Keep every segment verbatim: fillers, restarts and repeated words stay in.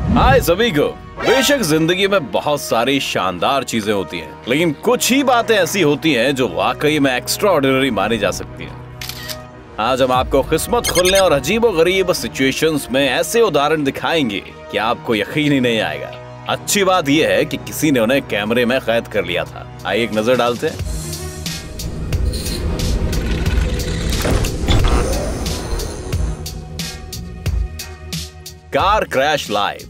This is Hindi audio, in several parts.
हाय सभी को। बेशक जिंदगी में बहुत सारी शानदार चीजें होती हैं, लेकिन कुछ ही बातें ऐसी होती हैं जो वाकई में एक्स्ट्रा ऑर्डिनरी मानी जा सकती हैं। आज हम आपको किस्मत खुलने और अजीबोगरीब सिचुएशंस में ऐसे उदाहरण दिखाएंगे कि आपको यकीन ही नहीं आएगा। अच्छी बात यह है कि किसी ने उन्हें कैमरे में कैद कर लिया था। आइए एक नजर डालते हैं। Car crash live.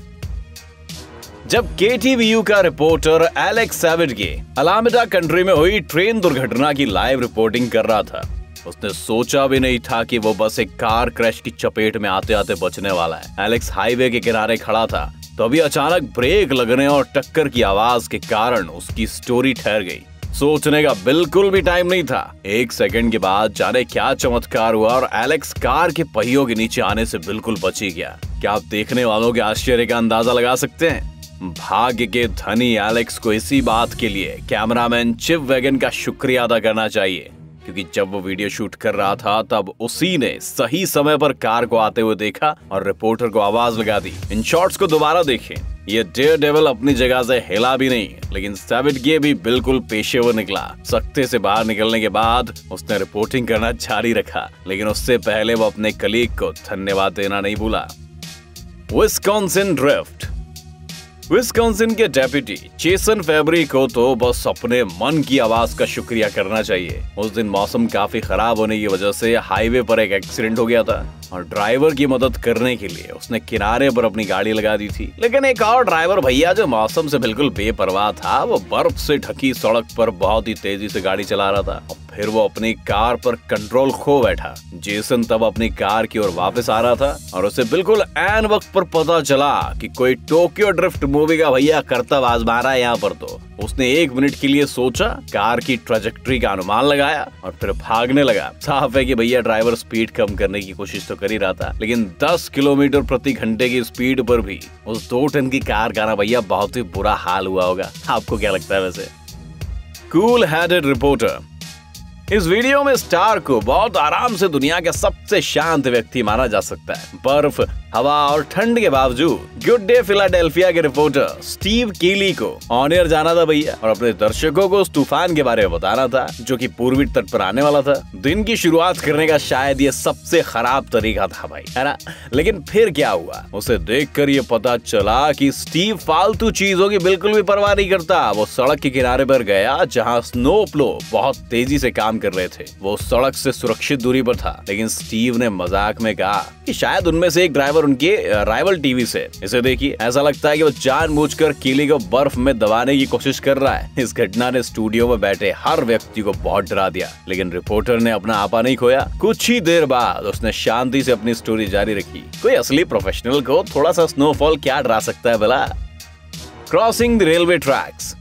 जब के टी वी यू का रिपोर्टर एलेक्स सैविगे अलामिडा कंट्री में हुई ट्रेन दुर्घटना की लाइव रिपोर्टिंग कर रहा था, उसने सोचा भी नहीं था कि वो बस एक कार क्रैश की चपेट में आते आते बचने वाला है। एलेक्स हाईवे के किनारे खड़ा था, तभी अचानक ब्रेक लगने और टक्कर की आवाज के कारण उसकी स्टोरी ठहर गई। सोचने का बिल्कुल भी टाइम नहीं था। एक सेकंड के बाद जाने क्या चमत्कार हुआ और एलेक्स कार के पहियों के नीचे आने से बिल्कुल बच ही गया। क्या आप देखने वालों के आश्चर्य का अंदाजा लगा सकते हैं? भाग्य के धनी एलेक्स को इसी बात के लिए कैमरामैन चिप वैगन का शुक्रिया अदा करना चाहिए, क्योंकि जब वो वीडियो शूट कर रहा था तब उसी ने सही समय पर कार को आते हुए देखा और रिपोर्टर को आवाज लगा दी। इन शॉट्स को दोबारा देखें। ये डेयरडेविल अपनी जगह से हिला भी नहीं, लेकिन सैविगे भी बिल्कुल पेशेवर निकला। सख्ते से बाहर निकलने के बाद उसने रिपोर्टिंग करना जारी रखा, लेकिन उससे पहले वो अपने कलीग को धन्यवाद देना नहीं भूला। Wisconsin drift. विस्कॉन्सिन के डेप्यूटी जेसन फेबरी को तो बस अपने मन की आवाज का शुक्रिया करना चाहिए। उस दिन मौसम काफी खराब होने की वजह से हाईवे पर एक एक्सीडेंट हो गया था और ड्राइवर की मदद करने के लिए उसने किनारे पर अपनी गाड़ी लगा दी थी। लेकिन एक और ड्राइवर भैया जो मौसम से बिल्कुल बेपरवाह था, वो बर्फ से ढकी सड़क पर बहुत ही तेजी से गाड़ी चला रहा था और फिर वो अपनी कार पर कंट्रोल खो बैठा। जेसन तब अपनी कार की ओर वापस आ रहा था और उसे बिल्कुल ऐन वक्त पर पता चला कि कोई टोक्यो ड्रिफ्ट मूवी का भैया करतब आजमा रहा है यहाँ पर। तो उसने एक मिनट के लिए सोचा, कार की ट्रैजेक्टरी का अनुमान लगाया और फिर भागने लगा। साफ है कि भैया ड्राइवर स्पीड कम करने की कोशिश तो कर ही रहा था, लेकिन दस किलोमीटर प्रति घंटे की स्पीड पर भी उस दो टन की कार का ना भैया बहुत ही बुरा हाल हुआ होगा। आपको क्या लगता है वैसे? Cool headed reporter. इस वीडियो में स्टार को बहुत आराम से दुनिया के सबसे शांत व्यक्ति माना जा सकता है। बर्फ, हवा और ठंड के बावजूद गुड डे फिलाडेल्फिया के रिपोर्टर स्टीव कीली को ऑन एयर जाना था भैया और अपने दर्शकों को उस तूफान के बारे में बताना था जो कि पूर्वी तट पर आने वाला था। दिन की शुरुआत करने का शायद ये सबसे खराब तरीका था भाई, है ना? लेकिन फिर क्या हुआ, उसे देखकर ये पता चला कि स्टीव फालतू चीजों की बिल्कुल भी परवाह नहीं करता। वो सड़क के किनारे पर गया जहाँ स्नो प्लो बहुत तेजी से काम कर रहे थे। वो सड़क से सुरक्षित दूरी पर था, लेकिन स्टीव ने मजाक में कहा कि शायद उनमें से एक ड्राइवर उनके राइवल टीवी से। इसे देखिए, ऐसा लगता है कि वो जानबूझकर कीली को बर्फ में दबाने की कोशिश कर रहा है। इस घटना ने स्टूडियो में बैठे हर व्यक्ति को बहुत डरा दिया, लेकिन रिपोर्टर ने अपना आपा नहीं खोया। कुछ ही देर बाद उसने शांति से अपनी स्टोरी जारी रखी। कोई असली प्रोफेशनल को थोड़ा सा स्नोफॉल क्या डरा सकता है भला? Crossing the railway tracks.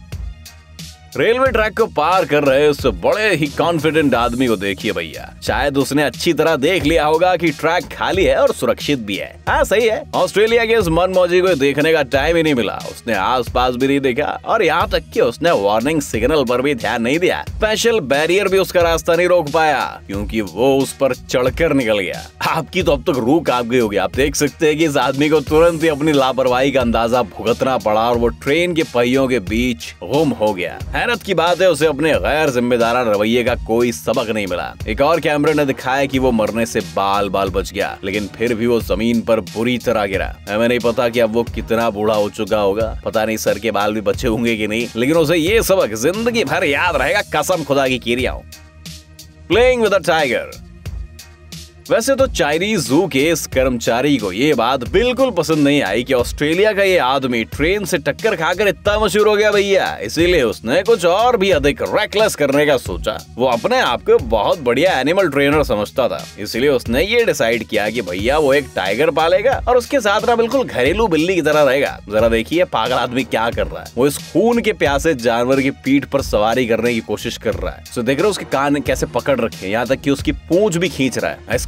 Railway track को पार कर रहे उस बड़े ही कॉन्फिडेंट आदमी को देखिए भैया। शायद उसने अच्छी तरह देख लिया होगा कि ट्रैक खाली है और सुरक्षित भी है। हाँ सही है, ऑस्ट्रेलिया के इस मनमौजी को देखने का टाइम ही नहीं मिला। उसने आसपास भी नहीं देखा और यहाँ तक कि उसने वार्निंग सिग्नल पर भी ध्यान नहीं दिया। स्पेशल बैरियर भी उसका रास्ता नहीं रोक पाया क्योंकि वो उस पर चढ़कर निकल गया। आपकी तो अब तक रूह कांप गई होगी। आप देख सकते हैं कि इस आदमी को तुरंत ही अपनी लापरवाही का अंदाजा भुगतना पड़ा और वो ट्रेन के पहियों के बीच गुम हो गया। हैरत की बात है, उसे अपने गैर जिम्मेदाराना रवैये का कोई सबक नहीं मिला। एक और कैमरे ने दिखाया कि वो मरने से बाल बाल बच गया, लेकिन फिर भी वो जमीन पर बुरी तरह गिरा। हमें नहीं पता कि अब वो कितना बूढ़ा हो चुका होगा, पता नहीं सर के बाल भी बचे होंगे कि नहीं, लेकिन उसे ये सबक जिंदगी भर याद रहेगा, कसम खुदा की किरिया हूं। Playing with a tiger. वैसे तो चाइनीज जू के इस कर्मचारी को ये बात बिल्कुल पसंद नहीं आई कि ऑस्ट्रेलिया का ये आदमी ट्रेन से टक्कर खाकर इतना मशहूर हो गया भैया। इसीलिए उसने कुछ और भी अधिक रेकलेस करने का सोचा। वो अपने आप को बहुत बढ़िया एनिमल ट्रेनर समझता था, इसलिए उसने ये डिसाइड किया कि भैया वो एक टाइगर पालेगा और उसके साथ ना बिल्कुल घरेलू बिल्ली की तरह रहेगा। जरा देखिए पागल आदमी क्या कर रहा है। वो इस खून के प्यासे जानवर की पीठ पर सवारी करने की कोशिश कर रहा है। तो देख रहे हो उसके कान कैसे पकड़ रखे, यहाँ तक कि उसकी पूंछ भी खींच रहा है। इसका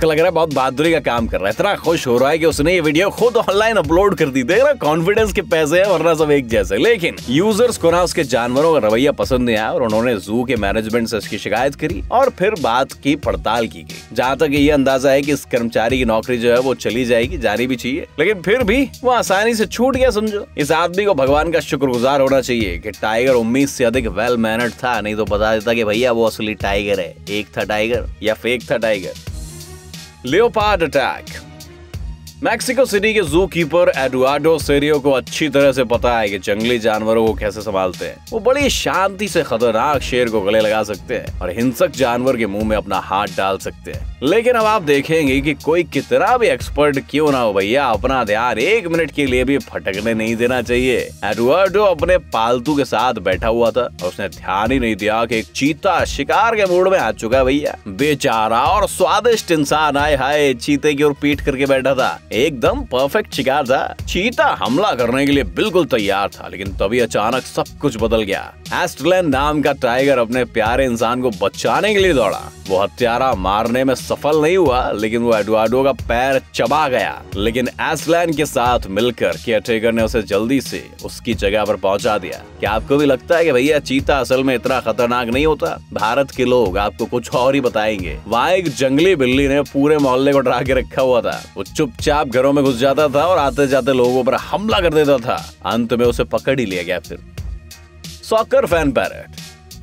लग रहा है बहुत बहादुरी का काम कर रहा है। इतना खुश हो रहा है कि उसने ये वीडियो खुद ऑनलाइन अपलोड कर दी। देख रहा कॉन्फिडेंस के पैसे है, वरना सब एक जैसे। लेकिन यूजर्स को ना उसके जानवरों का रवैया पसंद नहीं आया और उन्होंने जू के मैनेजमेंट से इसकी शिकायत करी और फिर बात की पड़ताल की गई। जहाँ तक ये अंदाजा है कि इस कर्मचारी की नौकरी जो है वो चली जाएगी, जानी भी चाहिए, लेकिन फिर भी वो आसानी से छूट गया। समझो, इस आदमी को भगवान का शुक्रगुजार होना चाहिए कि टाइगर उम्मीद से अधिक वेल मैनर्ड था, नहीं तो बता देता कि भैया वो असली टाइगर है। एक था टाइगर या फेक था tiger. Leopard attack. Mexico City के जू कीपर एडुआर्डो सेरियो को अच्छी तरह से पता है कि जंगली जानवरों को कैसे संभालते हैं। वो बड़ी शांति से खतरनाक शेर को गले लगा सकते हैं और हिंसक जानवर के मुंह में अपना हाथ डाल सकते हैं। लेकिन अब आप देखेंगे कि कोई कितना भी एक्सपर्ट क्यों ना हो भैया, अपना ध्यान एक मिनट के लिए भी भटकने नहीं देना चाहिए। एडुआर्डो अपने पालतू के साथ बैठा हुआ था और उसने ध्यान ही नहीं दिया कि एक चीता शिकार के मूड में आ चुका है भैया। बेचारा और स्वादिष्ट इंसान, आए हाय, चीते की ओर पीठ करके बैठा था। एकदम परफेक्ट शिकार था। चीता हमला करने के लिए बिल्कुल तैयार था, लेकिन तभी अचानक सब कुछ बदल गया। एस्टलैन नाम का टाइगर अपने प्यारे इंसान को बचाने के लिए दौड़ा। वो हत्यारा मारने में सफल नहीं हुआ, लेकिन वो एडुआर्डो का पैर चबा गया। लेकिन एस्टलैन के साथ मिलकर केयरटेकर ने उसे जल्दी से उसकी जगह पर पहुंचा दिया। क्या आपको भी लगता है कि भैया चीता असल में इतना खतरनाक नहीं होता? भारत के लोग आपको कुछ और ही बताएंगे। वहाँ एक जंगली बिल्ली ने पूरे मोहल्ले को डरा के रखा हुआ था। वो चुपचाप घरों में घुस जाता था और आते जाते लोगों पर हमला कर देता था। अंत में उसे पकड़ ही लिया गया। फिर सॉकर फैन पैरेट।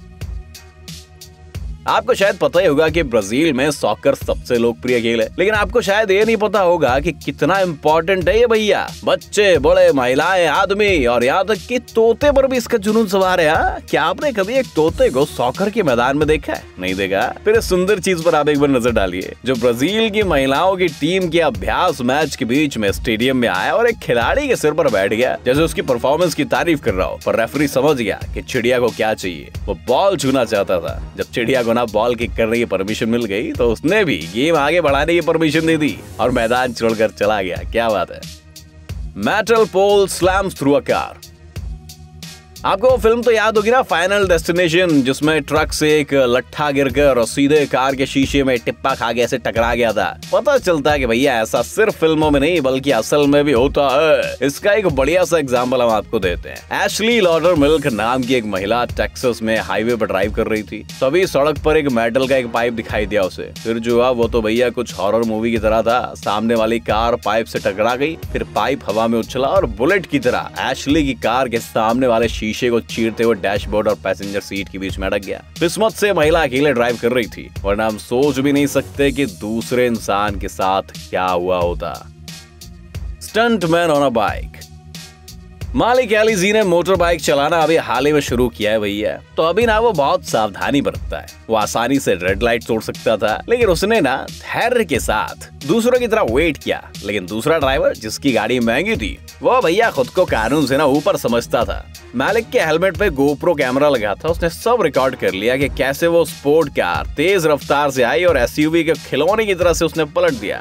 आपको शायद पता ही होगा कि ब्राजील में सॉकर सबसे लोकप्रिय खेल है, लेकिन आपको शायद ये नहीं पता होगा कि कितना इम्पोर्टेंट है ये भैया। बच्चे, बड़े, महिलाएं, आदमी और यहाँ तक कि तोते पर भी इसका जुनून सवार है। हा? क्या आपने कभी एक तोते को सॉकर के मैदान में देखा है? नहीं देखा? फिर इस सुंदर चीज पर आप एक बार नजर डालिए। जो ब्राजील की महिलाओं की टीम के अभ्यास मैच के बीच में स्टेडियम में आया और एक खिलाड़ी के सिर पर बैठ गया, जैसे उसकी परफॉर्मेंस की तारीफ कर रहा हो। पर रेफरी समझ गया कि चिड़िया को क्या चाहिए। वो बॉल छूना चाहता था। जब चिड़िया को बॉल किक करने की परमिशन मिल गई तो उसने भी गेम आगे बढ़ाने की परमिशन दे दी और मैदान छोड़कर चला गया। क्या बात है। Metal pole slams through a car. आपको वो फिल्म तो याद होगी ना, फाइनल डेस्टिनेशन, जिसमें ट्रक से एक लट्ठा गिरकर और सीधे कार के शीशे में टिप्पा खा के ऐसे टकरा गया था। पता चलता है कि भैया ऐसा सिर्फ फिल्मों में नहीं बल्कि असल में भी होता है। इसका एक बढ़िया सा एग्जांपल हम आपको देते हैं। एशली लॉडर मिल्क नाम की एक महिला टेक्सास में हाईवे पर ड्राइव कर रही थी। तभी सड़क पर एक मेटल का एक पाइप दिखाई दिया उसे। फिर जो हुआ वो तो भैया कुछ हॉरर मूवी की तरह था। सामने वाली कार पाइप से टकरा गई, फिर पाइप हवा में उछला और बुलेट की तरह एशली की कार के सामने वाले शीशे को चीरते हुए डैशबोर्ड और पैसेंजर सीट के बीच में अटक गया। किस्मत से महिला अकेले ड्राइव कर रही थी, वरना हम सोच भी नहीं सकते कि दूसरे इंसान के साथ क्या हुआ होता। Stuntman on a bike. मालिक एली जी ने मोटर बाइक चलाना अभी हाल ही में शुरू किया है भैया। तो अभी ना वो बहुत सावधानी बरतता है। वो आसानी से रेड लाइट तोड़ सकता था, लेकिन उसने ना धैर्य के साथ दूसरों की तरह वेट किया। लेकिन दूसरा ड्राइवर, जिसकी गाड़ी महंगी थी, वो भैया खुद को कानून से ना ऊपर समझता था। मालिक के हेलमेट पे गोप्रो कैमरा लगा था। उसने सब रिकॉर्ड कर लिया कि कैसे वो स्पोर्ट कार तेज रफ्तार से आई और एसयूवी के खिलौने की तरह से उसने पलट दिया।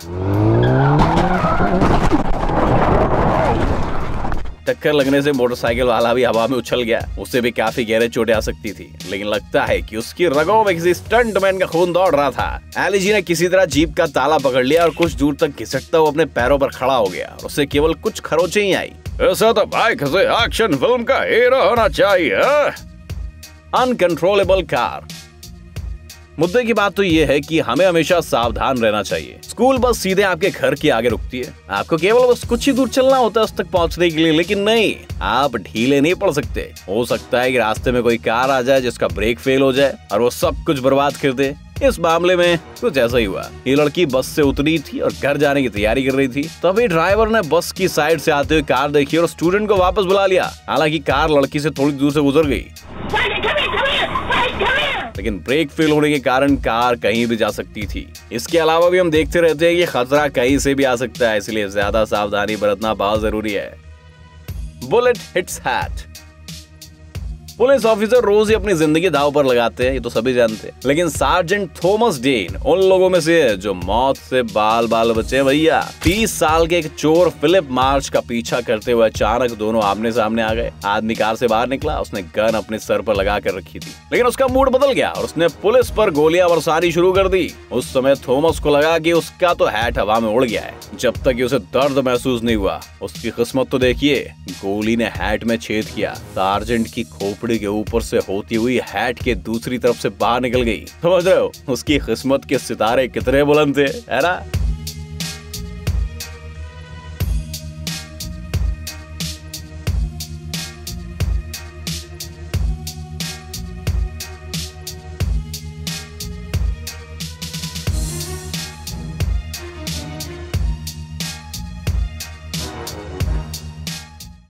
टक्कर लगने से मोटरसाइकिल वाला भी हवा में उछल गया। उसे भी काफी गहरे चोटें आ सकती थी, लेकिन लगता है कि उसकी रगों में किसी स्टंटमैन का खून दौड़ रहा था। एली जी ने किसी तरह जीप का ताला पकड़ लिया और कुछ दूर तक घिसटता हुआ अपने पैरों पर खड़ा हो गया। और उसे केवल कुछ खरोंचें ही आई। ऐसा तो बाइक से एक्शन फिल्म का हीरो होना चाहिए। Uncontrollable car. मुद्दे की बात तो ये है कि हमें हमेशा सावधान रहना चाहिए। स्कूल बस सीधे आपके घर के आगे रुकती है। आपको केवल बस कुछ ही दूर चलना होता है उस तक पहुंचने के लिए, लेकिन नहीं, आप ढीले नहीं पड़ सकते। हो सकता है कि रास्ते में कोई कार आ जाए जिसका ब्रेक फेल हो जाए और वो सब कुछ बर्बाद कर दे। इस मामले में कुछ ऐसा ही हुआ। ये लड़की बस से उतरी थी और घर जाने की तैयारी कर रही थी। तभी ड्राइवर ने बस की साइड से आते हुए कार देखी और स्टूडेंट को वापस बुला लिया। हालांकि कार लड़की से थोड़ी दूर से गुजर गई, लेकिन ब्रेक फेल होने के कारण कार कहीं भी जा सकती थी। इसके अलावा भी हम देखते रहते हैं कि खतरा कहीं से भी आ सकता है, इसलिए ज्यादा सावधानी बरतना बहुत जरूरी है। Bullet hits hat. Police officer रोज ही अपनी जिंदगी दांव पर लगाते हैं, ये तो सभी जानते हैं, लेकिन सार्जेंट थॉमस डेन उन लोगों में से है जो मौत से बाल बाल बचे भैया। तीस साल के एक चोर फिलिप मार्च का पीछा करते हुए अचानक दोनों आमने सामने आ गए। आदमी कार से बाहर निकला, उसने गन अपने सर पर लगा कर रखी थी, लेकिन उसका मूड बदल गया और उसने पुलिस पर गोलियां बरसानी शुरू कर दी। उस समय थॉमस को लगा कि उसका तो हैट हवा में उड़ गया है, जब तक कि उसे दर्द महसूस नहीं हुआ। उसकी किस्मत तो देखिए, गोली ने हैट में छेद किया। सार्जेंट की खोपड़ी के ऊपर से होती हुई हैट के दूसरी तरफ से बाहर निकल गई। समझ रहे हो उसकी किस्मत के सितारे कितने बुलंद थे, है ना।